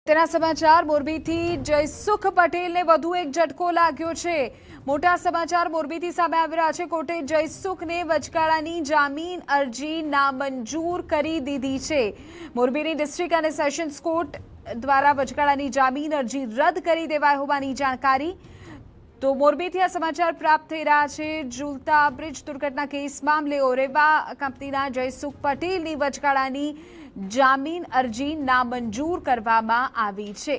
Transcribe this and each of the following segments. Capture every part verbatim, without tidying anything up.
તેના સમાચાર મોરબીથી જયસુખ પટેલને વધુ એક ઝટકો લાગ્યો છે। મોટા સમાચાર મોરબીથી સામે આવી રહ્યા છે। કોર્ટે જયસુખને વચગાળાની જામીન અરજી નામંજૂર કરી દીધી છે। મોરબીની ડિસ્ટ્રિક્ટ અને સેશન્સ કોર્ટ દ્વારા વચગાળાની જામીન અરજી રદ કરી દેવાઈ હોવાની જાણકારી। તો મોરબીથી આ સમાચાર પ્રાપ્ત થઈ રહ્યા છે। ઝૂલતા બ્રિજ દુર્ઘટના કેસ મામલે ઓરેવા કંપનીના જયસુખ પટેલની વચગાળાની જામીન અરજી નામંજૂર કરવામાં આવી છે।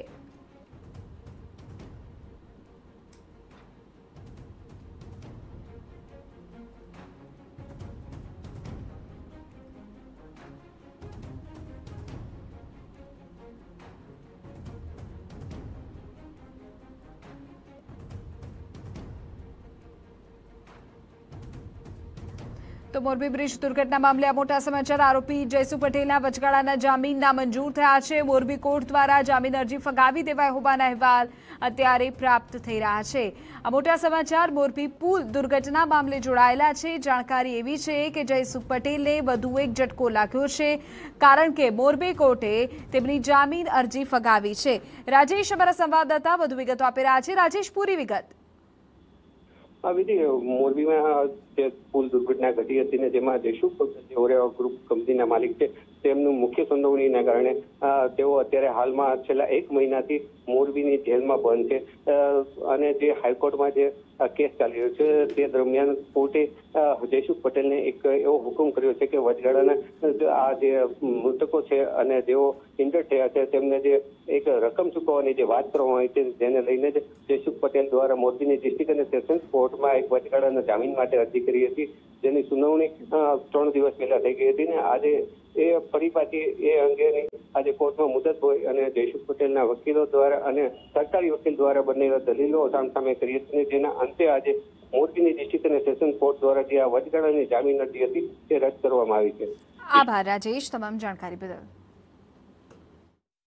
तो मोरबी ब्रिज दुर्घटना मामले आ मोटा समाचार। आरोपी जयसुख पटेलना वचगाळाना जामीन नामंजूर थया छे। मोरबी कोर्ट द्वारा जामीन अरजी फगावी देवाई होवाना अहेवाल अत्यारे प्राप्त थई रह्या छे। आ मोटा समाचार मोरबी पुल दुर्घटना मामले जोड़ायेला छे। जानकारी एवी छे के जयसुख पटेलने वधु एक झटको लाग्यो छे, कारण के मोरबी कोर्टे तेमनी जामीन अरजी फगावी छे। राजेश अमारा संवाददाता वधु विगतो आपी रह्या छे। राजेश, पूरी विगत। विधि मोरबी में पुल दुर्घटना घटी थी ने जेमां जयसुख पटेल ओरेवा ग्रुप कंपनी मालिक है तेमनुं मुख्य संडोवणीना कारणे तेओ अत्यारे हालमां छेल्ला एक महीनाथी मोरबीनी जेलमां बंध छे अने जे हाईकोर्टमां जे केस चाली रह्यो छे ते दरमियान कोर्टे जयसुख पटेलने एक एवो हुकम कर्यो छे के वचगाळाना आ जे मृतको छे अने जेओ इंजर्ड थया छे तेमने जे एक रकम चूकवવાની જે વાત કરવામાં આવી છે જેને લઈને જ જયસુખ પટેલ દ્વારા મોરબીની ડિસ્ટ્રિક્ટ અને સેશન્સ કોર્ટમાં એક વચગાળાના જામીન માટે અરજી કરી હતી, જેની સુનાવણી ત્રણ દિવસ પહેલા થઈ ગઈ હતી ને આજે એ ફરી પાછી એ અંગેની આજે કોર્ટમાં મુદત હોય અને જયસુખ પટેલના વકીલો દ્વારા અને સરકારી વકીલ દ્વારા બંને દલીલો સામસામે કરી હતી, જેના અંતે આજે મોરબીની ડિસ્ટ્રિક્ટ અને સેશન્સ કોર્ટ દ્વારા જે આ વચગાળાની જામીન અરજી હતી તે રદ કરવામાં આવી છે। આભાર રાજેશ, તમામ જાણકારી બદલ।